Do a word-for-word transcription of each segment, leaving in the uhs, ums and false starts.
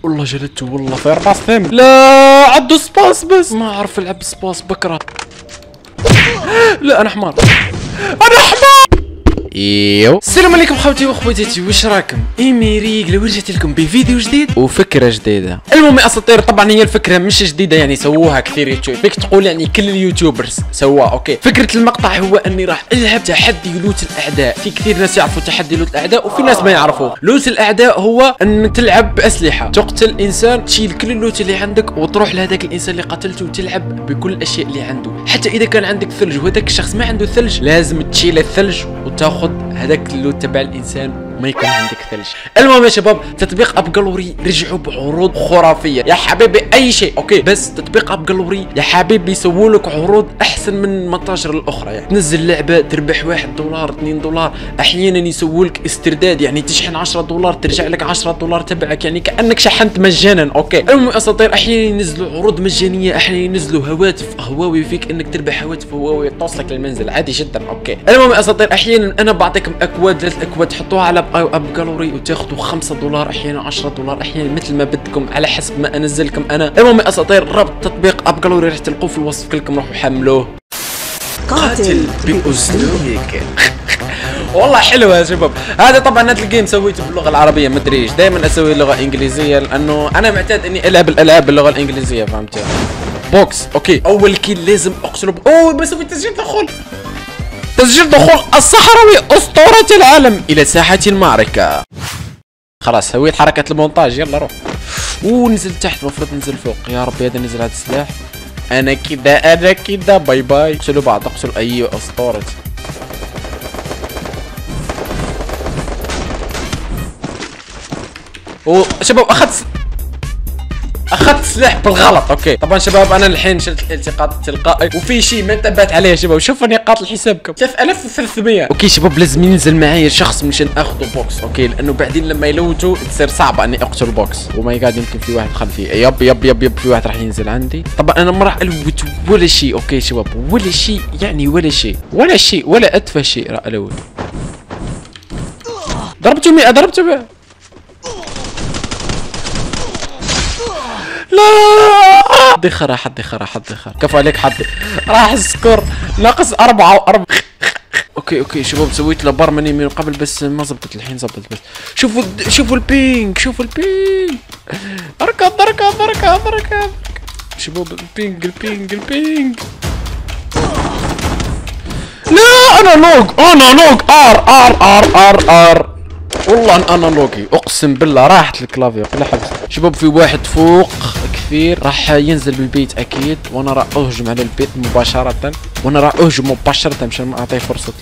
والله جلدته والله في أربع سنين. لا عدو سباس بس ما أعرف ألعب سباس بكره. لا أنا حمار أنا حمار. ايوه السلام عليكم خوتي واخواتاتي، واش راكم؟ ايميريك لو رجعت لكم بفيديو جديد وفكره جديده. المهم يا اساطير، طبعا هي الفكره مش جديده، يعني سووها كثير يوتيوب، فيك تقول يعني كل اليوتيوبرز سووها. اوكي، فكره المقطع هو اني راح العب تحدي لوت الاعداء. في كثير ناس يعرفوا تحدي لوت الاعداء وفي ناس ما يعرفوا. لوت الاعداء هو ان تلعب باسلحه، تقتل انسان، تشيل كل اللوت اللي عندك وتروح لهذاك الانسان اللي قتلته وتلعب بكل الاشياء اللي عنده. حتى اذا كان عندك ثلج وهذاك الشخص ما عنده ثلج، لازم تشيل الثلج وتاخذ هذاك اللوت تبع الانسان ما يكون عندك ثلج. المهم يا شباب، تطبيق اب جالوري رجعوا بعروض خرافيه يا حبيبي، اي شيء اوكي، بس تطبيق اب جالوري يا حبيبي يسووا لك عروض احسن من المتاجر الاخرى. يعني تنزل لعبه تربح واحد دولار اثنين دولار، احيانا يسووا لك استرداد، يعني تشحن عشرة دولار ترجع لك عشرة دولار تبعك، يعني كانك شحنت مجانا. اوكي، المهم يا اساطير، احيانا ينزلوا عروض مجانيه، احيانا ينزلوا هواتف هواوي، فيك انك تربح هواتف هواوي توصلك للمنزل عادي جدا. اوكي، المهم يا اساطير، احيانا انا بعطيكم اكواد، ثلاث اكواد تحطوها على اب جالوري وتاخذوا خمسة دولار، احيانا عشرة دولار، احيانا مثل ما بدكم على حسب ما انزلكم انا. المهم يا اساطير، رابط تطبيق اب جالوري راح تلقوه في الوصف، كلكم روحوا حملوه. قاتل باسلوبك. والله حلو يا شباب. هذا طبعا هذا الجيم سويته باللغه العربيه، ما ادري ايش، دائما اسوي لغه انجليزيه لانه انا معتاد اني العب الالعاب باللغه الانجليزيه، فهمت؟ بوكس. اوكي، اول كيل لازم اقتله. اوه بسوي تسجيل دخول، تسجيل دخول الصحراوي اسطوره العالم الى ساحه المعركه. خلاص سويت حركه المونتاج، يلا روح. اوه نزل تحت، المفروض ننزل فوق. يا ربي هذا نزل، هذا السلاح. انا كده انا كده باي باي. اقتلوا بعض، اقتلوا اي اسطوره. اوه شباب، اخذت اخذت سلاح بالغلط. اوكي طبعا شباب، انا الحين شلت الالتقاط التلقائي وفي شيء ما انتبهت عليه يا شباب. شوفوا نقاط الحسابكم ثلاثة آلاف وثلاثمية. اوكي شباب، لازم ينزل معايا شخص مشان اخذ بوكس. اوكي، لانه بعدين لما يلوتوا تصير صعبه اني اقتل بوكس. وما يقعد يمكن في واحد خلفي. يب يب يب يب في واحد راح ينزل عندي. طبعا انا ما راح الوت ولا شيء. اوكي شباب، ولا شيء، يعني ولا شيء ولا شيء ولا اتفه شيء راح الوت. ضربته مئة، ضربته مئة. لا حدي خرا حدي خرا حدي خرا، كفو عليك حدي. راح السكور ناقص أربعة وأربعة. اوكي اوكي شباب، سويت له برمني من قبل بس ما زبطت، الحين زبطت. بس شوفوا شوفوا البينج، شوفوا البينج. اركض اركض اركض اركض شباب، البينج البينج البينج. لا انا لوج، انا لوج ار ار ار ار ار والله انا لوجي، اقسم بالله راحت الكلافيا كلها حبس. شباب في واحد فوق كثير راح ينزل بالبيت اكيد، وانا راح اهجم على البيت مباشرة، وانا راح اهجم مباشرة مشان ما اعطيه فرصة.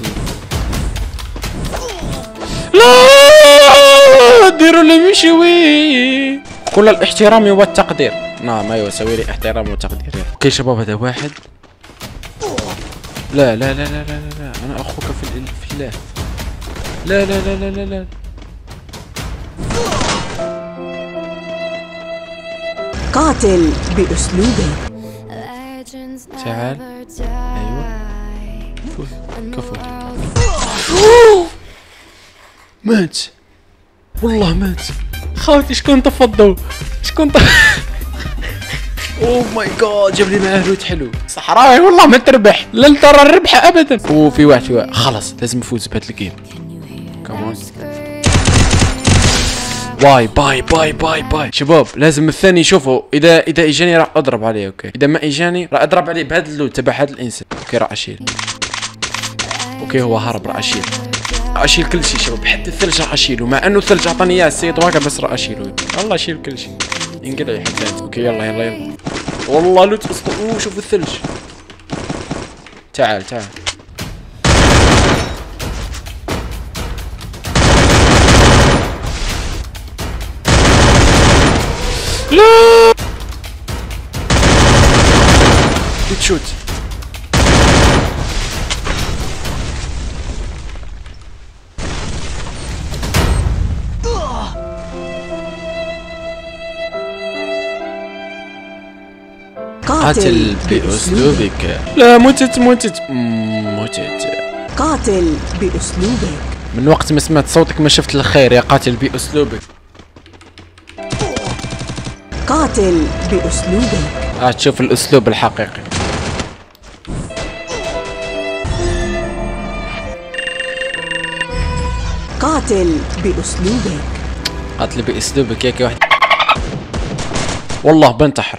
لا ديروا لي مشوي. كل الاحترام والتقدير. نعم ايوه، سوي لي احترام وتقدير. اوكي شباب، هذا واحد. لا لا لا لا لا لا، انا اخوك في في الله. لا لا لا لا لا لا. قاتل بأسلوبك. تعال. ايوه فوز، كفو. مات والله مات. خاوتي شكون تفضوا، شكون طف... اوه ماي جاد، جاب لي معاه لوت حلو. صحراوي والله ما تربح، لن ترى الربح ابدا. اوه في واحد في واحد، خلاص لازم نفوز بهذا الجيم. كمان باي باي باي باي باي شباب، لازم الثاني. شوفوا اذا اذا اجاني راح اضرب عليه. اوكي اذا ما اجاني راح اضرب عليه بهذا اللوت تبع هذا الانسان. اوكي راح اشيل. اوكي هو هرب، راح اشيل، راح اشيل كل شيء شباب، حتى الثلج راح اشيله، مع انه الثلج اعطاني اياه السيد واقع، بس راح اشيله. والله اشيل كل شيء، انقلع حتى. اوكي يلا يلا يلا. والله لوت اسطوري. اوه شوفوا الثلج. تعال تعال. لا بتشوت. قاتل بأسلوبك. لا متت متت متت. قاتل بأسلوبك. من وقت ما سمعت صوتك ما شفت الخير يا قاتل بأسلوبك. قاتل بأسلوبك. ها تشوف الاسلوب الحقيقي. قاتل بأسلوبك. قاتل باسلوبك ياك واحد. والله بنتحر،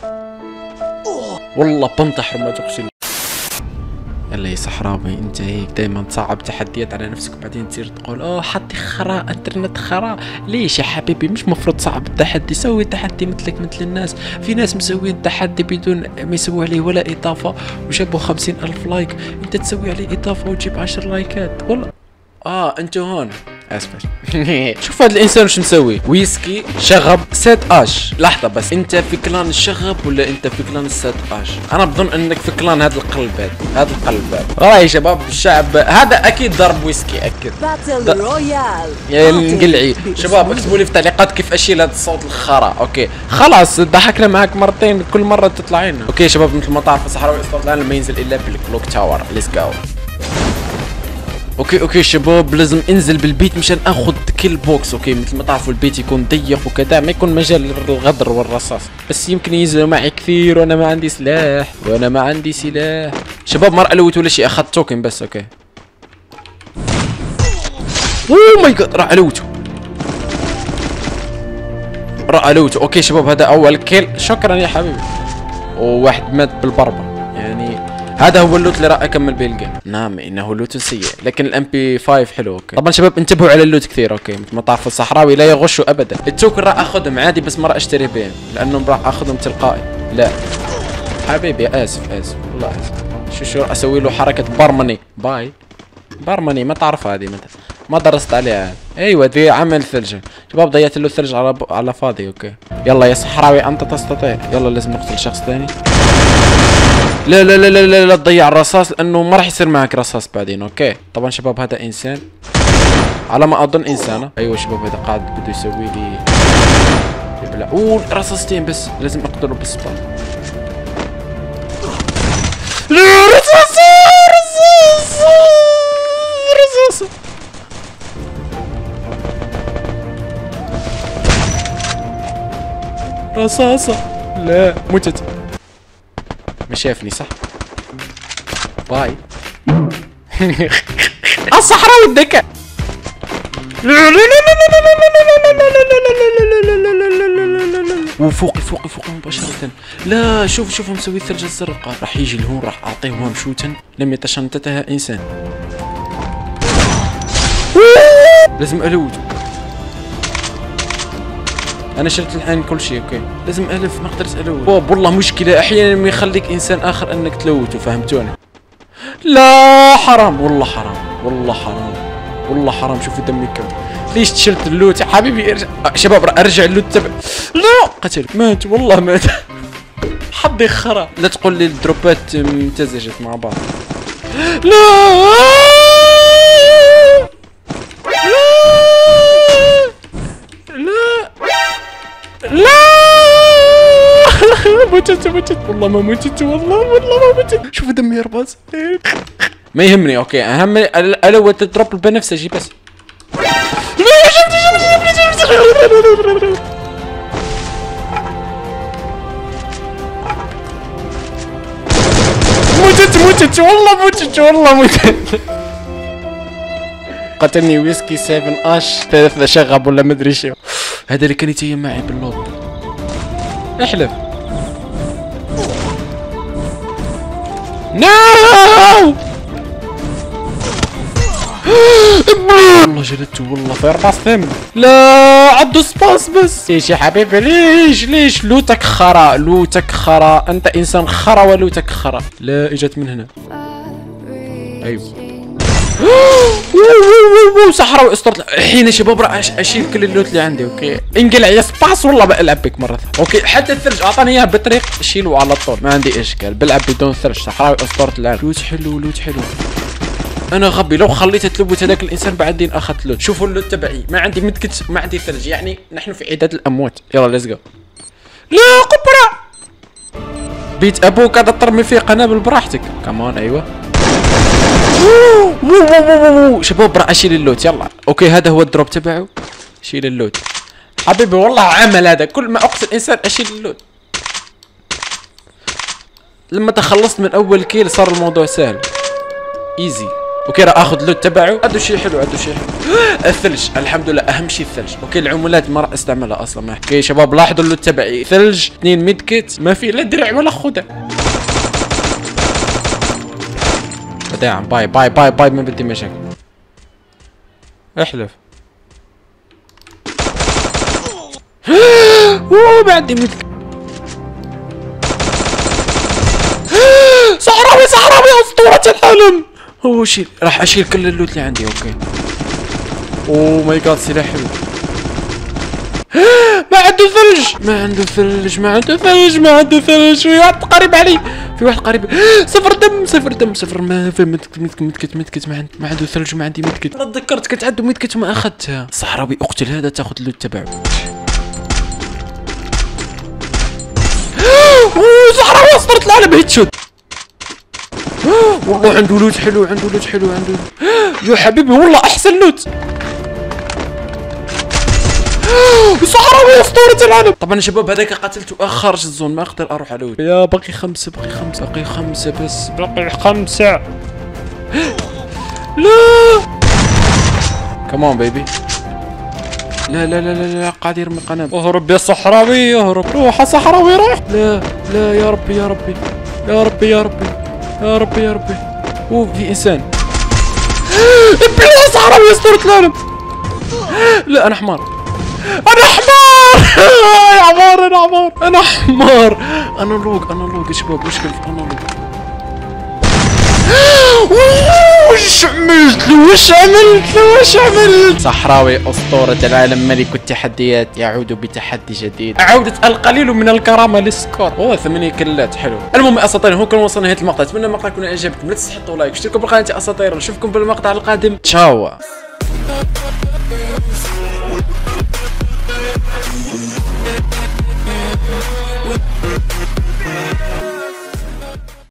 والله بنتحر ما تقسم. يلا يا صحراوي انت هيك دائما تصعب تحديات على نفسك وبعدين تصير تقول اوه حدي خرا انترنت خرا. ليش يا حبيبي؟ مش مفروض تصعب التحدي، سوي تحدي مثلك مثل الناس. في ناس مسوين التحدي بدون ما يسوي عليه ولا اضافه وجابوا خمسين الف لايك، انت تسوي عليه اضافه وتجيب عشر لايكات. والله اه انتو هون اسف. شوف هذا الانسان وش مسوي؟ ويسكي شغب سات اش. لحظه بس، انت في كلان الشغب ولا انت في كلان السات اش؟ انا بظن انك في كلان هذا القلب هذا هذا القلب هذا. يا شباب الشعب هذا اكيد ضرب ويسكي اكيد. باتل رويال. يا القلعي شباب اكتبوا لي في التعليقات كيف اشيل هذا الصوت الخرا. اوكي خلاص ضحكنا معك مرتين كل مره تطلعين. اوكي شباب مثل ما تعرفوا صحراوي اصوات الان لما ينزل الا بالكلوك تاور. ليتس جو. اوكي اوكي شباب لازم انزل بالبيت مشان اخذ كل بوكس. اوكي مثل ما تعرفوا البيت يكون ضيق وكذا، ما يكون مجال للغدر والرصاص، بس يمكن ينزلوا معي كثير وانا ما عندي سلاح وانا ما عندي سلاح. شباب ما رألوت ولا شيء، اخذت توكن بس. اوكي اوه ماي جاد راح الوته راح الوته. اوكي شباب هذا اول كيل، شكرا يا حبيبي. وواحد مات بالبربر، يعني هذا هو اللوت اللي راح اكمل به الجيم. نعم انه لوت سيء لكن الام بي خمسة حلو. اوكي طبعا شباب انتبهوا على اللوت كثير. اوكي مثل ما تعرفوا الصحراوي لا يغشوا ابدا. التوكن راح اخذهم عادي بس ما راح اشتري بهم لانهم راح اخذهم تلقائي. لا حبيبي اسف اسف والله اسف. شو شو راح اسوي له حركه برمني باي برمني ما تعرف هذه مثلا ما درست عليها. ايوه ذي عمل ثلج. شباب ضيعت له الثلج على ب... على فاضي. اوكي يلا يا صحراوي انت تستطيع. يلا لازم نقتل شخص ثاني. لا لا لا لا لا, لا تضيع الرصاص لانه ما راح يصير معك رصاص بعدين. اوكي طبعا شباب هذا انسان على ما اظن انسانه. ايوه شباب هذا قاعد بده يسوي لي يبلع. اوه رصاصتين بس لازم اقتله بالسبان. لا رصاصه رصاصه رصاصه. رصاصه لا متت. ما شافني صح؟ باي. الصحراء والذكاء. وفوقي فوقي فوقي مباشرة. لا شوف شوف مسوي الثلج الزرقاء. راح يجي لهون راح اعطيه وهم شوتا لم يتشنتتها انسان. لازم الوته. انا شلت الحين كل شيء. اوكي لازم الف ما قدرت الوت. بوب والله مشكله احيانا يخليك انسان اخر انك تلوته فهمتوني. لا حرام والله حرام والله حرام والله حرام. شوفوا دمي كم. ليش شلت اللوت يا حبيبي؟ ارجع شباب ارجع اللوت تبع. لا قتل مات والله مات. حظي خرا. لا تقول لي الدروبات امتزجت مع بعض. لا لا متت متت والله ما متت والله والله ما متت. شوف دمي يربز. ما يهمني. اوكي اهم الوت الدروب البنفسجي بس. متت متت والله متت والله متت. قتلني ويسكي سبعة اش ثلاثة شغب ولا مدري شو. هذا اللي كان يتيم معي باللوب. احلف. نو والله جلدته والله في اربع ثم. لا عدوا سباس بس. ليش يا حبيبي ليش ليش لوتك خرا لوتك خرا. انت انسان خرا ولوتك خرا. لا اجت من هنا. ايوه صحراوي اسطورة الحين يا شباب راح اشيل كل اللوت اللي عندي. اوكي انقلع يا سباس والله بلعب بك مره ثانيه. اوكي حتى الثلج اعطاني اياه بطريق اشيله على طول ما عندي اشكال. بلعب بدون ثلج. صحراوي اسطورة العالم. لوت حلو لوت حلو. انا غبي لو خليته تلوت هذاك الانسان بعدين اخذت لوت. شوفوا اللوت تبعي ما عندي مدكت ما عندي ثلج يعني نحن في عداد الاموات. يلا ليتس جو. لا قبره بيت ابوك هذا ترمي فيه قنابل براحتك. كمان ايوه شباب راح اشيل اللوت. يلا اوكي هذا هو الدروب تبعه. شيل اللوت. حبيبي والله عمل هذا، كل ما اقتل انسان اشيل اللوت. لما تخلصت من اول كيل صار الموضوع سهل ايزي. اوكي راح اخذ اللوت تبعه. عنده شيء حلو، عنده شيء حلو. الثلج الحمد لله اهم شيء الثلج. اوكي العمولات ما راح استعملها اصلا. ما اوكي شباب لاحظوا اللوت تبعي ثلج، اثنين ميد كيت، ما في لا درع ولا خدع. وداعا باي باي باي باي، ما بدي مشاكل. احلف. اوه ما عندي ميد. صحراوي صحراوي اسطورة العالم. اوه شيل، راح اشيل كل اللوت اللي عندي. اوكي اوه ماي جاد سلاح حلو. ما عنده ثلج، ما عنده ثلج، ما عنده ثلج، ما عنده ثلج. في واحد قريب علي، في واحد قريب. صفر دم صفر دم صفر. ما في متكت متكت متكت متكت. ما, عند... ما عنده ثلج وما عندي متكت. انا تذكرت كنت عنده متكت وما اخذتها. صحراوي اقتل هذا تاخذ اللوت تبعه. اوه صحراوي اسطورة العالم هيد شوت. والله عنده لوت حلو، عنده لوت حلو، عنده يا حبيبي والله احسن لوت. صحراوي اسطورة العالم. طبعا يا شباب هذاك قتلته خارج الزون، ما اقدر اروح على لوت. يا باقي خمسة، باقي خمسة، باقي خمسة بس، باقي خمسة. لا كمان بيبي. لا لا لا لا لا قاعد يرمي قنابل. اهرب يا صحراوي اهرب. روح يا صحراوي روح. لا لا يا ربي يا ربي يا ربي يا ربي يا ربي يا ربي. اوه في انسان. ابليس صحراوي اسطورة العالم. لا انا حمار، انا حمار. يا حمار انا حمار، انا حمار. انا لوق انا لوق يا شباب، مشكلة انا لوق. وش عملت له؟ وش عملت له؟ وش عملت؟ صحراوي اسطورة العالم ملك التحديات يعود بتحدي جديد. عودة القليل من الكرامة للسكور. اوه ثمانية كلات حلو. المهم اساطير هو كان وصلنا نهاية المقطع، اتمنى المقطع يكون اعجبكم. لا تنسوا تحطوا لايك واشتركوا بالقناة اساطير. نشوفكم بالمقطع القادم. تشاو.